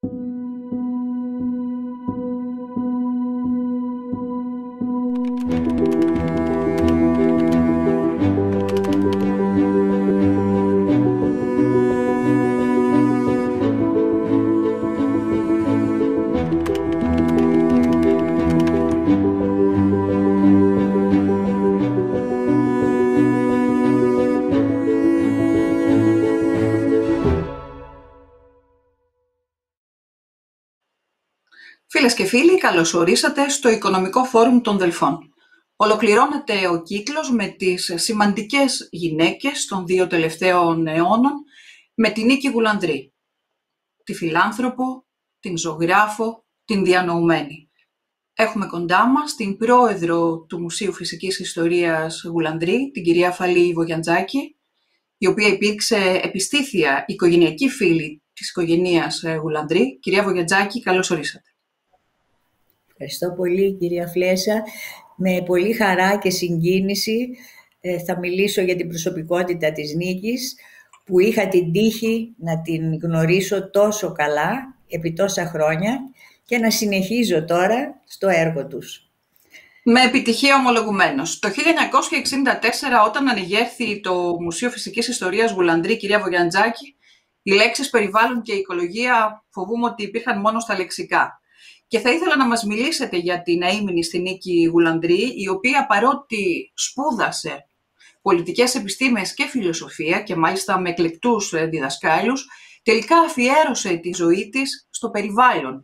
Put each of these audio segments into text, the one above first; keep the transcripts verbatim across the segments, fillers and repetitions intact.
Φίλες και φίλοι, καλώς ορίσατε στο Οικονομικό Φόρουμ των Δελφών. Ολοκληρώνεται ο κύκλος με τις σημαντικές γυναίκες των δύο τελευταίων αιώνων, με την Νίκη Γουλανδρή, τη φιλάνθρωπο, την ζωγράφο, την διανοουμένη. Έχουμε κοντά μας την πρόεδρο του Μουσείου Φυσικής Ιστορίας Γουλανδρή, την κυρία Φαλή Βογιαντζάκη, η οποία υπήρξε επιστήθεια οικογενειακή φίλη της οικογένειας Γουλανδρή. Κυρία Βογιαντζάκη, καλώς ορίσατε. Ευχαριστώ πολύ, κυρία Φλέσσα. Με πολύ χαρά και συγκίνηση ε, θα μιλήσω για την προσωπικότητα της Νίκης, που είχα την τύχη να την γνωρίσω τόσο καλά επί τόσα χρόνια και να συνεχίζω τώρα στο έργο τους. Με επιτυχία ομολογουμένως. Το χίλια εννιακόσια εξήντα τέσσερα, όταν ανεγέρθη το Μουσείο Φυσικής Ιστορίας Γουλανδρή, κυρία Βογιαντζάκη, οι λέξεις περιβάλλον και οικολογία φοβούμαι ότι υπήρχαν μόνο στα λεξικά. Και θα ήθελα να μας μιλήσετε για την αείμνη στη Νίκη Γουλανδρή, η οποία παρότι σπούδασε πολιτικές επιστήμες και φιλοσοφία και μάλιστα με εκλεκτούς διδασκάλους, τελικά αφιέρωσε τη ζωή της στο περιβάλλον.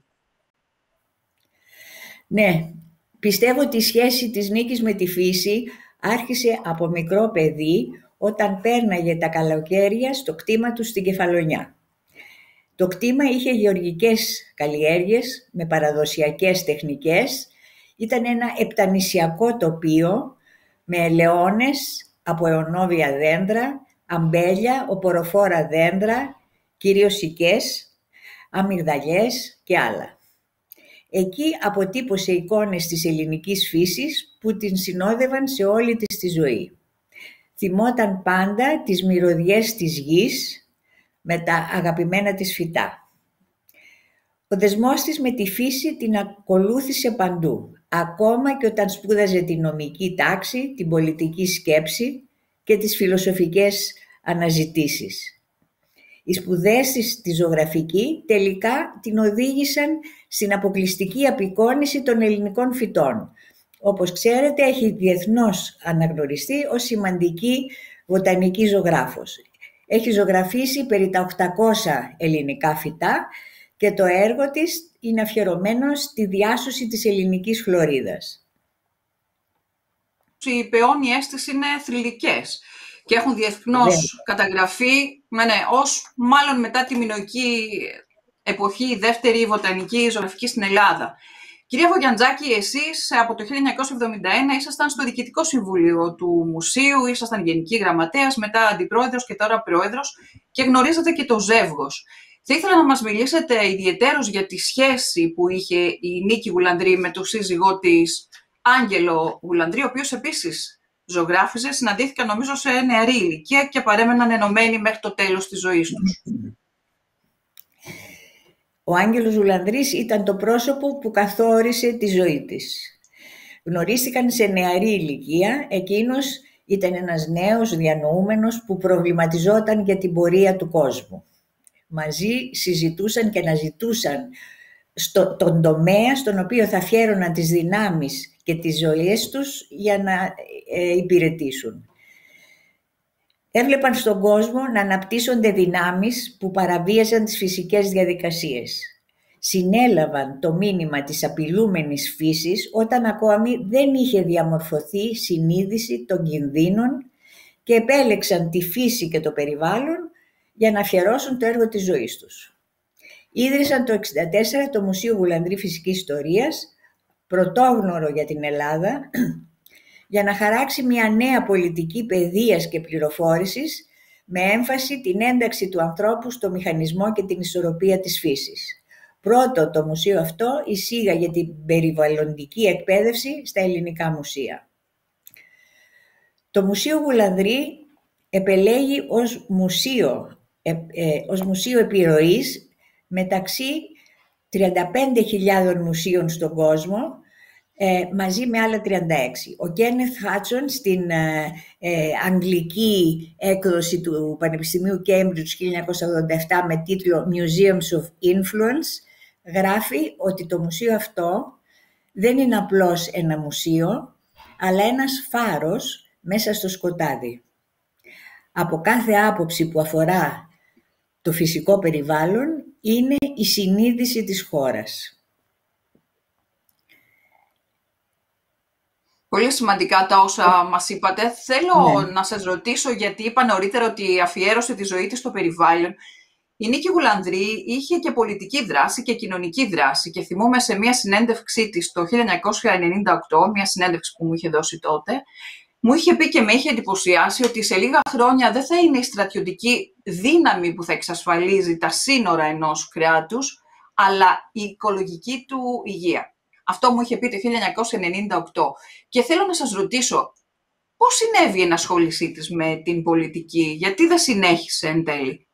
Ναι, πιστεύω ότι η σχέση της Νίκης με τη φύση άρχισε από μικρό παιδί, όταν πέρναγε τα καλοκαίρια στο κτήμα του στην Κεφαλονιά. Το κτήμα είχε γεωργικές καλλιέργειες με παραδοσιακές τεχνικές. Ήταν ένα επτανησιακό τοπίο με ελαιώνες από αιωνόβια δέντρα, αμπέλια, οποροφόρα δέντρα, κυρίως σικές, αμυγδαλιές και άλλα. Εκεί αποτύπωσε εικόνες της ελληνικής φύσης που την συνόδευαν σε όλη της τη ζωή. Θυμόταν πάντα τις μυρωδιές της γης με τα αγαπημένα της φυτά. Ο δεσμός της με τη φύση την ακολούθησε παντού, ακόμα και όταν σπούδαζε την νομική τάξη, την πολιτική σκέψη και τις φιλοσοφικές αναζητήσεις. Οι σπουδές της στη ζωγραφική τελικά την οδήγησαν στην αποκλειστική απεικόνιση των ελληνικών φυτών. Όπως ξέρετε, έχει διεθνώς αναγνωριστεί ως σημαντική βοτανική ζωγράφος. Έχει ζωγραφίσει περί τα οκτακόσια ελληνικά φυτά και το έργο της είναι αφιερωμένο στη διάσωση της ελληνικής φλωρίδας. Οι παιώνιές της είναι θρυλικές και έχουν διεθνώς καταγραφεί ναι, ναι, ως μάλλον μετά τη μινωική εποχή η δεύτερη βοτανική ζωγραφική στην Ελλάδα. Κυρία Βογιαντζάκη, εσείς από το χίλια εννιακόσια εβδομήντα ένα ήσασταν στο Διοικητικό Συμβούλιο του Μουσείου, ήσασταν Γενική Γραμματέας, μετά Αντιπρόεδρος και τώρα Πρόεδρος και γνωρίζατε και το ζεύγος. Θα ήθελα να μας μιλήσετε ιδιαιτέρως για τη σχέση που είχε η Νίκη Γουλανδρή με τον σύζυγό της Άγγελο Γουλανδρή, ο οποίος επίσης ζωγράφιζε, συναντήθηκαν νομίζω σε νεαρή ηλικία και παρέμεναν ενωμένοι μέχρι το τέλος της ζωής τους. Ο Άγγελος Γουλανδρής ήταν το πρόσωπο που καθόρισε τη ζωή της. Γνωρίστηκαν σε νεαρή ηλικία, εκείνος ήταν ένας νέος διανοούμενος που προβληματιζόταν για την πορεία του κόσμου. Μαζί συζητούσαν και αναζητούσαν στο, τον τομέα στον οποίο θα αφιέρωναν τις δυνάμεις και τις ζωές τους για να ε, υπηρετήσουν. Έβλεπαν στον κόσμο να αναπτύσσονται δυνάμεις που παραβίαζαν τις φυσικές διαδικασίες. Συνέλαβαν το μήνυμα της απειλούμενης φύσης όταν ακόμη δεν είχε διαμορφωθεί συνείδηση των κινδύνων και επέλεξαν τη φύση και το περιβάλλον για να αφιερώσουν το έργο της ζωής τους. Ίδρυσαν το χίλια εννιακόσια εξήντα τέσσερα το Μουσείο Γουλανδρή Φυσικής Ιστορίας, πρωτόγνωρο για την Ελλάδα, για να χαράξει μια νέα πολιτική παιδείας και πληροφόρησης με έμφαση την ένταξη του ανθρώπου στο μηχανισμό και την ισορροπία της φύσης. Πρώτο το μουσείο αυτό εισήγαγε την περιβαλλοντική εκπαίδευση στα ελληνικά μουσεία. Το Μουσείο Γουλανδρή επελέγει ως μουσείο, ε, ε, ως μουσείο επιρροής μεταξύ τριάντα πέντε χιλιάδες μουσείων στον κόσμο, ε, μαζί με άλλα τριάντα έξι. Ο Κένεθ Χάτσον στην ε, ε, αγγλική έκδοση του Πανεπιστημίου Cambridge χίλια εννιακόσια ογδόντα επτά με τίτλο Museums of Influence γράφει ότι το μουσείο αυτό δεν είναι απλώς ένα μουσείο, αλλά ένας φάρος μέσα στο σκοτάδι. Από κάθε άποψη που αφορά το φυσικό περιβάλλον είναι η συνείδηση της χώρας. Πολύ σημαντικά τα όσα μας είπατε. Θέλω Ναι. να σας ρωτήσω, γιατί είπα νωρίτερα ότι αφιέρωσε τη ζωή της στο περιβάλλον. Η Νίκη Γουλανδρή είχε και πολιτική δράση και κοινωνική δράση και θυμούμαι σε μια συνέντευξή της το χίλια εννιακόσια ενενήντα οκτώ, μια συνέντευξη που μου είχε δώσει τότε, μου είχε πει και με είχε εντυπωσιάσει ότι σε λίγα χρόνια δεν θα είναι η στρατιωτική δύναμη που θα εξασφαλίζει τα σύνορα ενός κράτους, αλλά η οικολογική του υγεία. Αυτό μου είχε πει το χίλια εννιακόσια ενενήντα οκτώ. Και θέλω να σας ρωτήσω, πώς συνέβη η ενασχόλησή της με την πολιτική, γιατί δεν συνέχισε εν τέλει?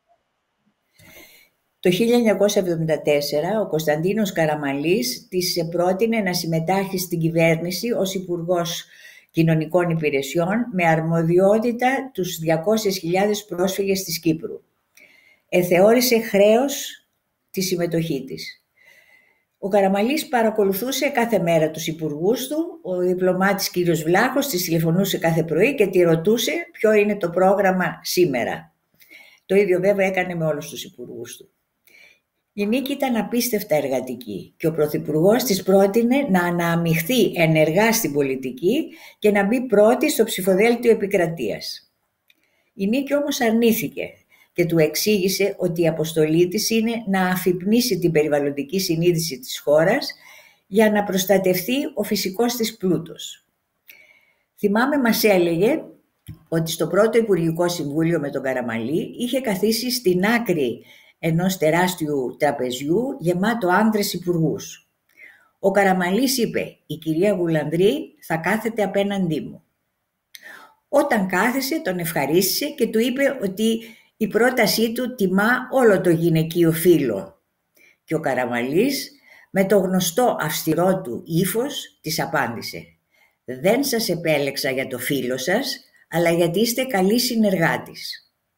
Το χίλια εννιακόσια εβδομήντα τέσσερα ο Κωνσταντίνος Καραμανλής της πρότεινε να συμμετάχει στην κυβέρνηση ως Υπουργός Κοινωνικών Υπηρεσιών με αρμοδιότητα τους διακόσιες χιλιάδες πρόσφυγες της Κύπρου. Εθεώρησε χρέος τη συμμετοχή της. Ο Καραμανλής παρακολουθούσε κάθε μέρα τους υπουργούς του, ο διπλωμάτης κύριος Βλάχος της τηλεφωνούσε κάθε πρωί και τη ρωτούσε ποιο είναι το πρόγραμμα σήμερα. Το ίδιο βέβαια έκανε με όλους τους υπουργούς του. Η Νίκη ήταν απίστευτα εργατική και ο Πρωθυπουργός της πρότεινε να αναμειχθεί ενεργά στην πολιτική και να μπει πρώτη στο ψηφοδέλτιο επικρατείας. Η Νίκη όμως αρνήθηκε και του εξήγησε ότι η αποστολή της είναι να αφυπνίσει την περιβαλλοντική συνείδηση της χώρας για να προστατευτεί ο φυσικός της πλούτος. Θυμάμαι μας έλεγε ότι στο πρώτο Υπουργικό Συμβούλιο με τον Καραμανλή είχε καθίσει στην άκρη ενός τεράστιου τραπεζιού γεμάτο άνδρες υπουργούς. Ο Καραμανλής είπε «Η κυρία Γουλανδρή θα κάθεται απέναντί μου». Όταν κάθεσε τον ευχαρίστησε και του είπε ότι η πρότασή του τιμά όλο το γυναικείο φύλο. Και ο Καραμανλής με το γνωστό αυστηρό του ύφος της απάντησε «Δεν σας επέλεξα για το φύλο σας, αλλά γιατί είστε καλοί συνεργάτης».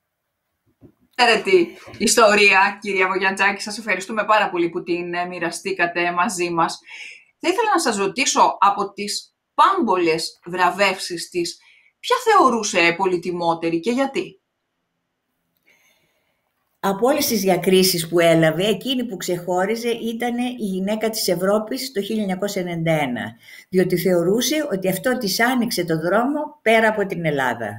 Εξαιρετική ιστορία, κυρία Βογιατζάκη. Σας ευχαριστούμε πάρα πολύ που την μοιραστήκατε μαζί μας. Θα ήθελα να σας ρωτήσω, από τις πάμπολες βραβεύσεις της, ποια θεωρούσε πολυτιμότερη και γιατί? Από όλες τις διακρίσεις που έλαβε, εκείνη που ξεχώριζε ήταν η γυναίκα της Ευρώπης το χίλια εννιακόσια ενενήντα ένα, διότι θεωρούσε ότι αυτό της άνοιξε το δρόμο πέρα από την Ελλάδα.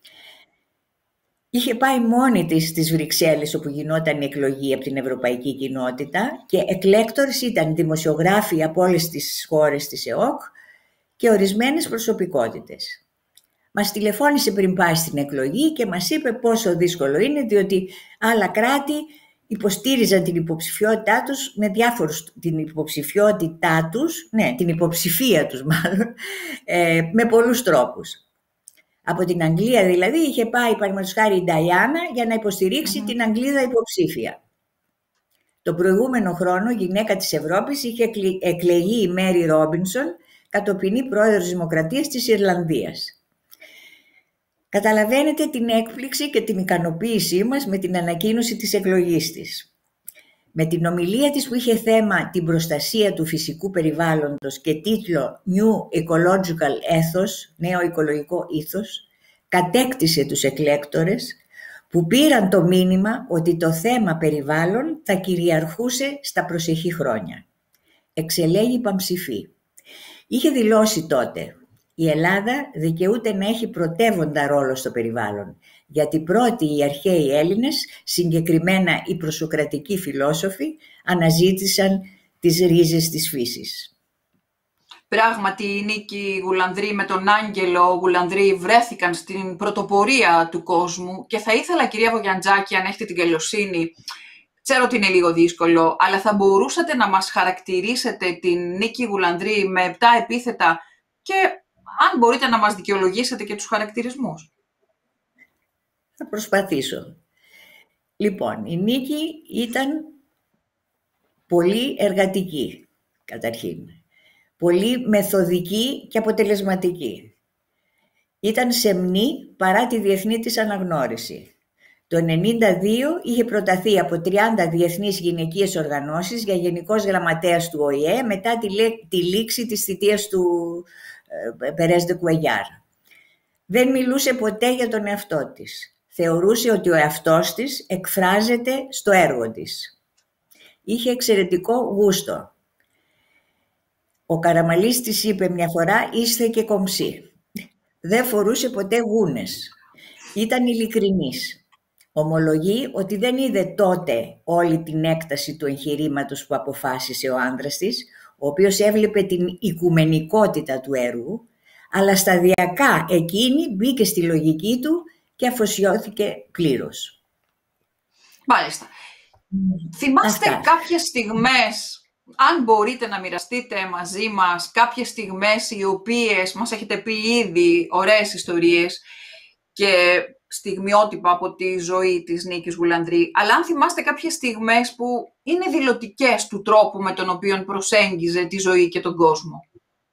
Είχε πάει μόνη της στις Βρυξέλλες όπου γινόταν η εκλογή από την Ευρωπαϊκή Κοινότητα και εκλέκτορες ήταν δημοσιογράφοι από όλες τις χώρες της ΕΟΚ και ορισμένες προσωπικότητες. Μας τηλεφώνησε πριν πάει στην εκλογή και μας είπε πόσο δύσκολο είναι, διότι άλλα κράτη υποστήριζαν την υποψηφιότητά τους με διάφορους, την υποψηφιότητά τους, ναι, την υποψηφία τους μάλλον, ε, με πολλούς τρόπους. Από την Αγγλία δηλαδή είχε πάει παραδείγματος χάρη η Νταϊάννα για να υποστηρίξει mm-hmm. την Αγγλίδα υποψήφια. Το προηγούμενο χρόνο η γυναίκα της Ευρώπης είχε εκλεγεί η Μέρι Ρόμπινσον, κατοπινή πρόεδρος Δημοκρατίας της Ιρλανδίας. Καταλαβαίνετε την έκπληξη και την ικανοποίησή μας με την ανακοίνωση της εκλογής της. Με την ομιλία της που είχε θέμα την προστασία του φυσικού περιβάλλοντος και τίτλο New Ecological Ethos, νέο οικολογικό ήθος, κατέκτησε τους εκλέκτορες που πήραν το μήνυμα ότι το θέμα περιβάλλον θα κυριαρχούσε στα προσεχή χρόνια. Εξελέγει πανψηφή. Είχε δηλώσει τότε «Η Ελλάδα δικαιούται να έχει πρωτεύοντα ρόλο στο περιβάλλον, γιατί πρώτοι οι αρχαίοι Έλληνες, συγκεκριμένα οι προσοκρατικοί φιλόσοφοι, αναζήτησαν τις ρίζες της φύσης». Πράγματι, η Νίκη Γουλανδρή με τον Άγγελο Γουλανδρή βρέθηκαν στην πρωτοπορία του κόσμου και θα ήθελα, κυρία Βογιατζάκη, αν έχετε την καλοσύνη, ξέρω ότι είναι λίγο δύσκολο, αλλά θα μπορούσατε να μας χαρακτηρίσετε την Νίκη Γουλανδρή με επτά επίθετα και αν μπορείτε να μας δικαιολογήσετε και τους χαρακτηρισμούς. Θα προσπαθήσω. Λοιπόν, η Νίκη ήταν πολύ εργατική καταρχήν, πολύ μεθοδική και αποτελεσματική. Ήταν σεμνή παρά τη διεθνή της αναγνώριση. Το χίλια εννιακόσια ενενήντα δύο είχε προταθεί από τριάντα διεθνείς γυναικείες οργανώσεις για γενικός γραμματέας του Ο Η Ε μετά τη, τη λήξη της θητείας του ε, Περές ντε Κουεγιάρ. Δεν μιλούσε ποτέ για τον εαυτό της. Θεωρούσε ότι ο εαυτός της εκφράζεται στο έργο της. Είχε εξαιρετικό γούστο. Ο Καραμαλής της είπε μια φορά «Είστε και κομψή». Δεν φορούσε ποτέ γούνες. Ήταν ειλικρινής. Ομολογεί ότι δεν είδε τότε όλη την έκταση του εγχειρήματος που αποφάσισε ο άντρας της, ο οποίος έβλεπε την οικουμενικότητα του έργου, αλλά σταδιακά εκείνη μπήκε στη λογική του και αφοσιώθηκε πλήρως. Μάλιστα. Mm. Θυμάστε Αυτά. κάποιες στιγμές, αν μπορείτε να μοιραστείτε μαζί μας, κάποιες στιγμές οι οποίες μας έχετε πει ήδη ωραίες ιστορίες και στιγμιότυπα από τη ζωή της Νίκης Γουλανδρή, αλλά αν θυμάστε κάποιες στιγμές που είναι δηλωτικές του τρόπου με τον οποίο προσέγγιζε τη ζωή και τον κόσμο.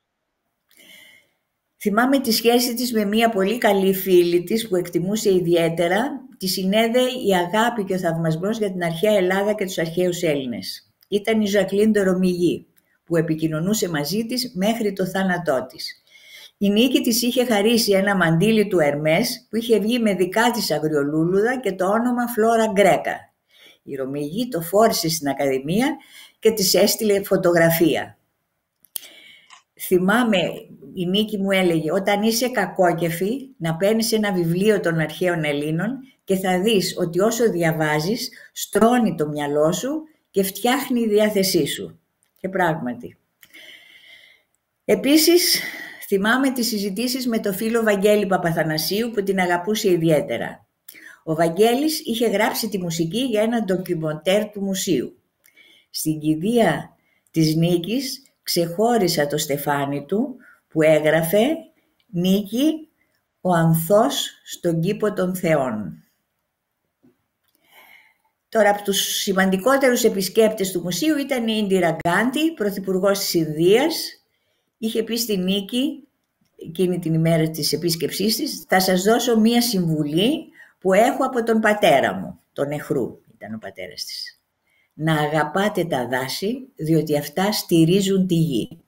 Θυμάμαι τη σχέση της με μια πολύ καλή φίλη της που εκτιμούσε ιδιαίτερα. Τη συνέδεε η αγάπη και ο θαυμασμός για την αρχαία Ελλάδα και τους αρχαίους Έλληνες. Ήταν η Ζακλίν ντε Ρωμιγή που επικοινωνούσε μαζί της μέχρι το θάνατό της. Η Νίκη της είχε χαρίσει ένα μαντίλι του Ερμές που είχε βγει με δικά της αγριολούλουδα και το όνομα Φλόρα Γκρέκα. Η Ρωμιγή το φόρησε στην Ακαδημία και της έστειλε φωτογραφία. Θυμάμαι, η Νίκη μου έλεγε, όταν είσαι κακόκεφη να παίρνεις ένα βιβλίο των αρχαίων Ελλήνων και θα δεις ότι όσο διαβάζεις στρώνει το μυαλό σου και φτιάχνει η διάθεσή σου. Και πράγματι. Επίσης, θυμάμαι τις συζητήσεις με το φίλο Βαγγέλη Παπαθανασίου που την αγαπούσε ιδιαίτερα. Ο Βαγγέλης είχε γράψει τη μουσική για ένα ντοκιμοντέρ του μουσείου. Στην κηδεία της Νίκης ξεχώρισα το στεφάνι του που έγραφε «Νίκη, ο ανθός στον κήπο των θεών». Τώρα, από τους σημαντικότερους επισκέπτες του μουσείου ήταν η Ίντιρα Γκάντι, πρωθυπουργός της Ινδίας. Είχε πει στη Νίκη, εκείνη την ημέρα της επίσκεψής της, «Θα σας δώσω μία συμβουλή που έχω από τον πατέρα μου», τον Νεχρού ήταν ο πατέρας της. «Να αγαπάτε τα δάση, διότι αυτά στηρίζουν τη γη».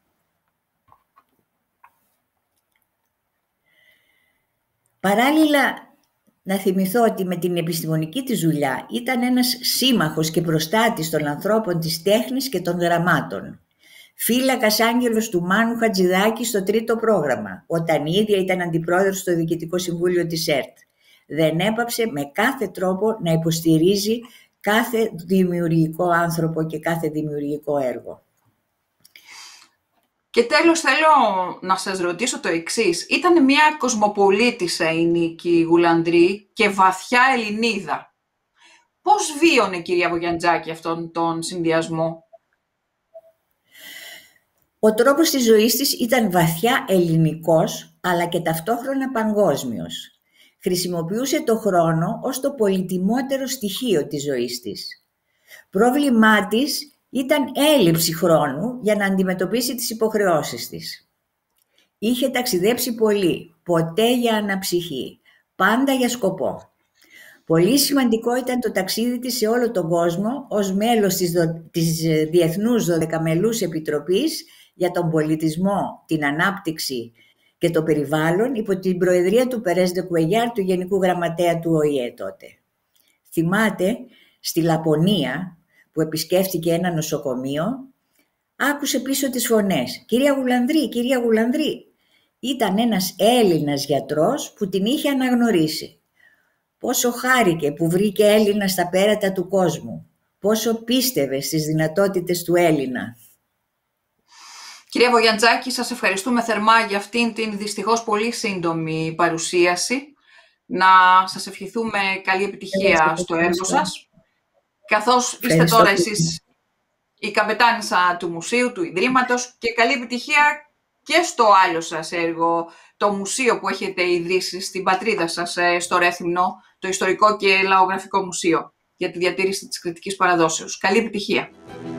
Παράλληλα, να θυμηθώ ότι με την επιστημονική της δουλειά ήταν ένας σύμμαχος και προστάτης των ανθρώπων της τέχνης και των γραμμάτων. Φύλακας άγγελος του Μάνου Χατζηδάκη στο τρίτο πρόγραμμα, όταν η ίδια ήταν αντιπρόεδρος στο Διοικητικό Συμβούλιο της ΕΡΤ. Δεν έπαψε με κάθε τρόπο να υποστηρίζει κάθε δημιουργικό άνθρωπο και κάθε δημιουργικό έργο. Και τέλος θέλω να σας ρωτήσω το εξής. Ήταν μια κοσμοπολίτισσα η Νίκη Γουλανδρή και βαθιά Ελληνίδα. Πώς βίωνε, κυρία Βογιαντζάκη, αυτόν τον συνδυασμό? Ο τρόπος της ζωής της ήταν βαθιά ελληνικός, αλλά και ταυτόχρονα παγκόσμιος. Χρησιμοποιούσε το χρόνο ως το πολυτιμότερο στοιχείο της ζωής της. Πρόβλημά της ήταν έλλειψη χρόνου για να αντιμετωπίσει τις υποχρεώσεις της. Είχε ταξιδέψει πολύ, ποτέ για αναψυχή, πάντα για σκοπό. Πολύ σημαντικό ήταν το ταξίδι της σε όλο τον κόσμο ως μέλος της, δο... της Διεθνούς Δωδεκαμελούς Επιτροπής για τον πολιτισμό, την ανάπτυξη και το περιβάλλον υπό την προεδρία του Περές ντε Κουεγιάρ, του Γενικού Γραμματέα του Ο Η Ε τότε. Θυμάται, στη Λαπωνία, που επισκέφτηκε ένα νοσοκομείο, άκουσε πίσω τις φωνές. «Κυρία Γουλανδρή, κυρία Γουλανδρή». Ήταν ένας Έλληνας γιατρός που την είχε αναγνωρίσει. Πόσο χάρηκε που βρήκε Έλληνα στα πέρατα του κόσμου. Πόσο πίστευε στις δυνατότητες του Έλληνα. Κυρία Βογιαντζάκη, σας ευχαριστούμε θερμά για αυτήν την δυστυχώς πολύ σύντομη παρουσίαση. Να σας ευχηθούμε καλή επιτυχία στο έργο σας. Καθώς είστε Ευχαριστώ τώρα εσείς η καπετάνισσα του Μουσείου, του Ιδρύματος, και καλή επιτυχία και στο άλλο σας έργο, το μουσείο που έχετε ιδρύσει στην πατρίδα σας, στο Ρέθυμνο, το Ιστορικό και Λαογραφικό Μουσείο, για τη διατήρηση της κριτικής παραδόσεως. Καλή επιτυχία.